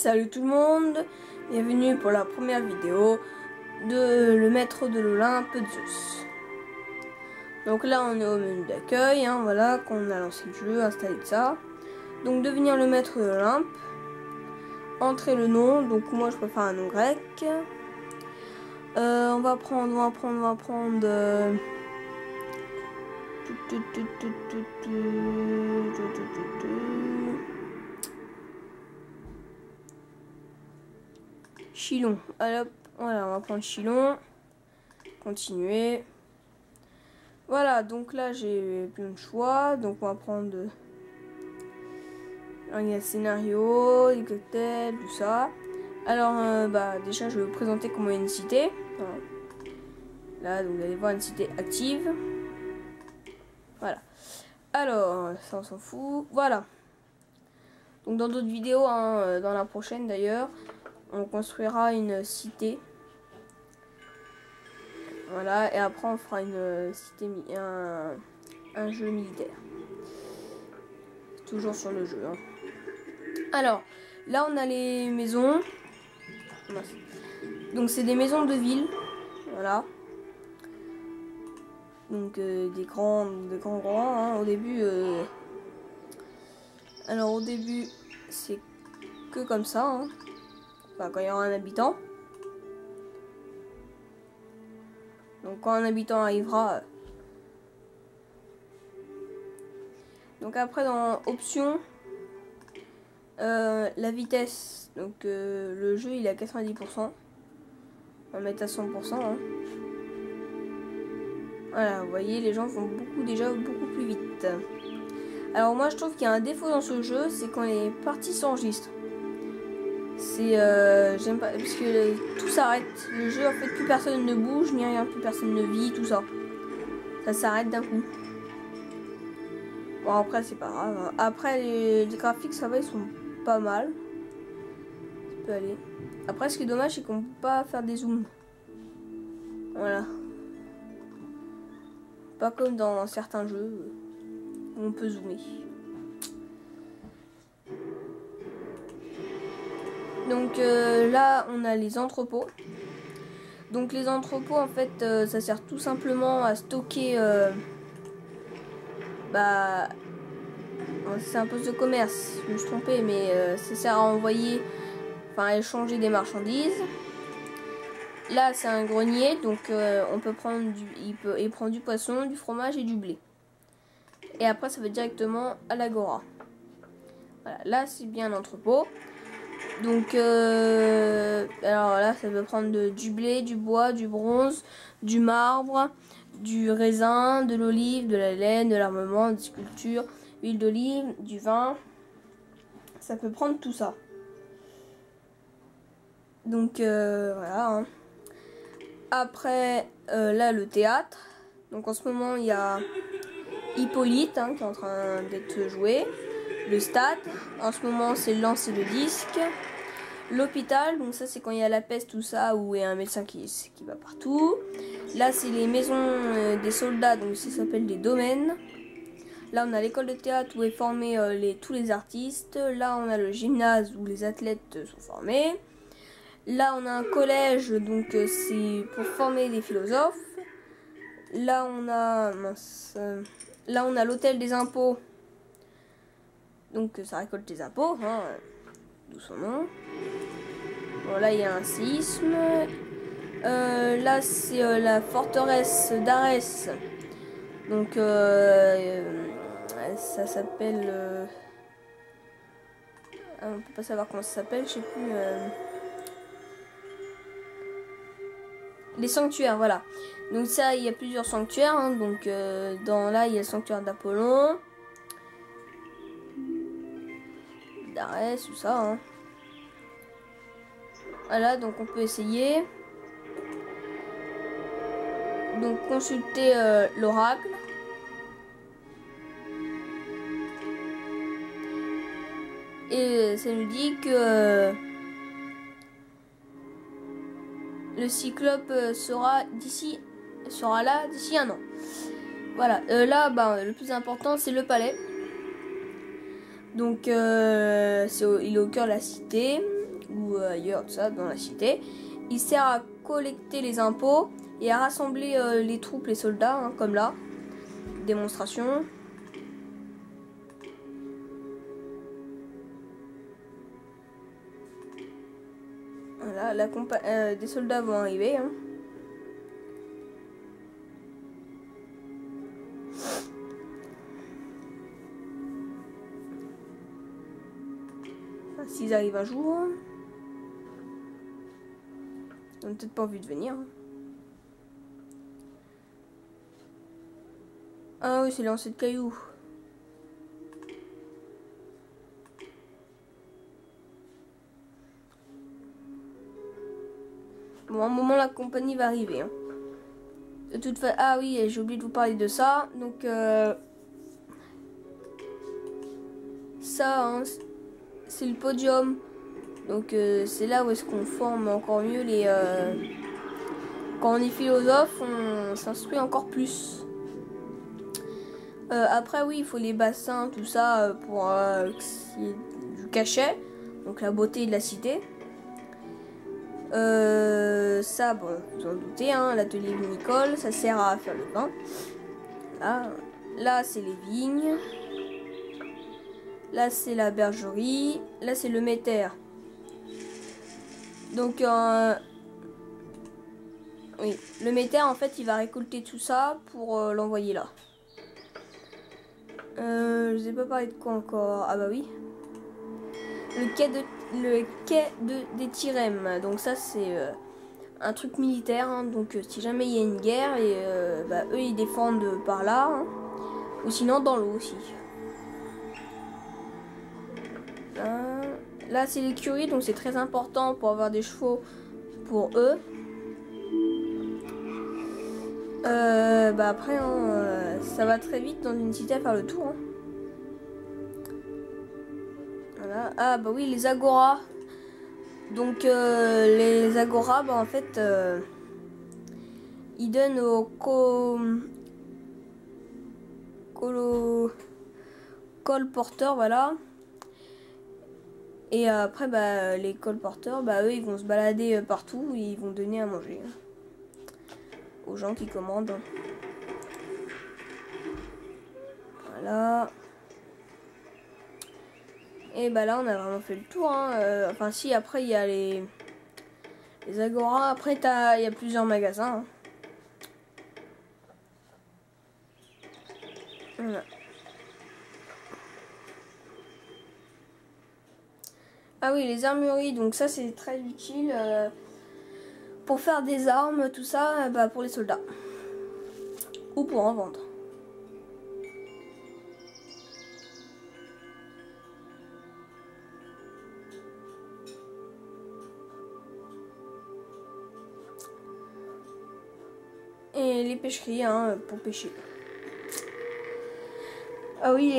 Salut tout le monde, bienvenue pour la première vidéo de le maître de l'Olympe Zeus. Donc là on est au menu d'accueil, voilà, qu'on a lancé le jeu, installé ça. Donc devenir le maître de l'Olympe, entrer le nom, donc moi je préfère un nom grec. On va prendre Chilon. Alors, voilà, on va prendre Chilon. Continuer. Voilà, donc là j'ai plein de choix. Donc on va prendre. Alors, il y a le scénario, les cocktails, tout ça. Alors, déjà je vais vous présenter comment il y a une cité. Voilà. Là, donc vous allez voir une cité active. Voilà. Alors, ça on s'en fout. Voilà. Donc dans d'autres vidéos, dans la prochaine d'ailleurs, on construira une cité. Voilà, et après on fera une cité, un jeu militaire. Toujours sur le jeu. Alors, là on a les maisons. Donc c'est des maisons de ville. Voilà. Donc des grands au début. Alors au début c'est que comme ça. Enfin, quand il y aura un habitant. Donc quand un habitant arrivera. Donc après dans options, la vitesse. Donc le jeu il est à 90%. On va mettre à 100%. Voilà, vous voyez, les gens vont déjà beaucoup plus vite. Alors moi je trouve qu'il y a un défaut dans ce jeu, c'est quand les parties s'enregistrent. C'est j'aime pas parce que tout s'arrête. Le jeu en fait plus personne ne bouge ni rien, plus personne ne vit, tout ça. Ça s'arrête d'un coup. Bon après c'est pas grave. Après les graphiques ça va, ils sont pas mal. Ça peut aller. Après ce qui est dommage c'est qu'on peut pas faire des zooms. Voilà. Pas comme dans certains jeux où on peut zoomer. Donc là on a les entrepôts. Donc les entrepôts en fait ça sert tout simplement à stocker c'est un poste de commerce, je me suis trompée, mais ça sert à envoyer, à échanger des marchandises. Là c'est un grenier, donc on peut prendre il prend du poisson, du fromage et du blé. Et après ça va directement à l'agora. Voilà, là c'est bien l'entrepôt. Donc alors là ça peut prendre du blé, du bois, du bronze, du marbre, du raisin, de l'olive, de la laine, de l'armement, des sculptures, huile d'olive, du vin. Ça peut prendre tout ça. Donc voilà. Après là le théâtre. Donc en ce moment il y a Hippolyte qui est en train d'être joué. Le stade. En ce moment c'est le lancer de disque. L'hôpital, donc ça c'est quand il y a la peste, tout ça, où il y a un médecin qui va partout. Là c'est les maisons des soldats, donc ça s'appelle des domaines. Là on a l'école de théâtre où est formé tous les artistes. Là on a le gymnase où les athlètes sont formés. Là on a un collège, donc c'est pour former des philosophes. Là on a là on a l'hôtel des impôts. Donc ça récolte des impôts, d'où son nom. Bon, là il y a un séisme. Là c'est la forteresse d'Arès. Donc ça s'appelle on peut pas savoir comment ça s'appelle, je sais plus. Les sanctuaires, voilà. Donc ça il y a plusieurs sanctuaires, donc là il y a le sanctuaire d'Apollon, d'Arès, tout ça. Voilà, donc on peut essayer. Donc consulter l'oracle. Et ça nous dit que le cyclope sera là d'ici un an. Voilà, là le plus important c'est le palais. Donc il est au cœur de la cité. ou ailleurs, tout ça, dans la cité. Il sert à collecter les impôts et à rassembler les troupes, les soldats, hein, comme là. Démonstration. Voilà, des soldats vont arriver. Hein. Enfin, s'ils arrivent un jour, ils n'ont peut-être pas envie de venir. Ah oui, c'est lancé de cailloux. Bon, à un moment, la compagnie va arriver. Hein. De toute façon, ah oui, j'ai oublié de vous parler de ça. Donc, ça, hein, c'est le podium. Donc, c'est là où est-ce qu'on forme encore mieux les... Quand on est philosophe, on s'instruit encore plus. Après, oui, il faut les bassins, tout ça, pour du cachet. Donc, la beauté de la cité. Ça, bon, vous en doutez, hein, l'atelier vinicole, ça sert à faire le vin. Là c'est les vignes. Là, c'est la bergerie. Là, c'est le métère. Donc, oui, le métère, en fait, il va récolter tout ça pour l'envoyer là. Je vous ai pas parlé de quoi encore. Ah bah oui. Le quai des Tyrèmes. Donc ça, c'est un truc militaire. Hein. Donc si jamais il y a une guerre, et bah, eux, ils défendent par là. Hein. Ou sinon, dans l'eau aussi. Là, c'est l'écurie. Donc c'est très important pour avoir des chevaux pour eux. Bah après, hein, ça va très vite dans une cité à faire le tour. Hein. Voilà. Ah bah oui, les agoras. Donc les agoras, bah en fait, ils donnent aux colporteurs, voilà. Et après, bah les colporteurs, bah eux, ils vont se balader partout et ils vont donner à manger aux gens qui commandent. Voilà. Et bah là, on a vraiment fait le tour. Hein. Enfin, si, après, il y a les agoras. Après, il y a plusieurs magasins. Hein. Voilà. Ah oui, les armureries. Donc ça, c'est très utile pour faire des armes, tout ça, bah, pour les soldats. Ou pour en vendre. Et les pêcheries, hein, pour pêcher. Ah oui,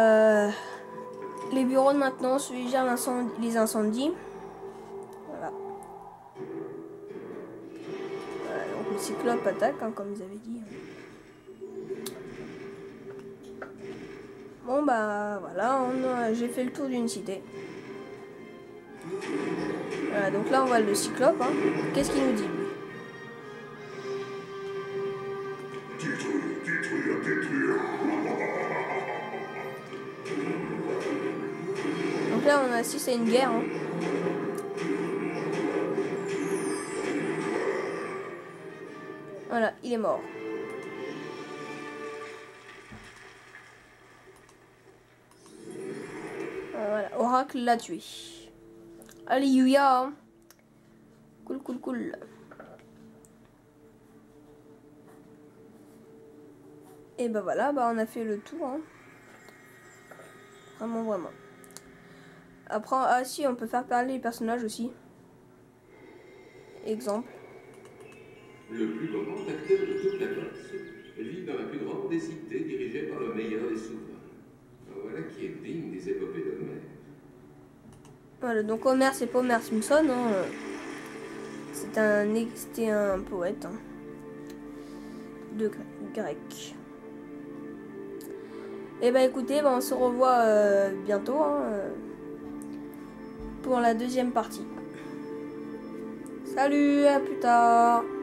les bureaux de maintenance, ils gèrent les incendies. Voilà. Donc le cyclope attaque, hein, comme ils avaient dit. Bon bah voilà, j'ai fait le tour d'une cité. Voilà, donc là on voit le cyclope. Hein. Qu'est-ce qu'il nous dit lui ? Donc là on assiste à une guerre. Hein. Voilà, il est mort. Voilà, Oracle l'a tué. Alléluia. Hein. Cool. Et bah voilà, bah on a fait le tour. Hein. Vraiment. Après, ah si, on peut faire parler les personnages aussi. Exemple. Le plus grand acteur de toute la classe vit dans la plus grande des cités dirigée par le meilleur des souverains. Voilà qui est digne des épopées d'Homère. Voilà, donc Homer, c'est pas Homer Simpson. Hein. C'était un poète hein, de grec. Et bah écoutez, bah, on se revoit bientôt hein, pour la deuxième partie. Salut, à plus tard.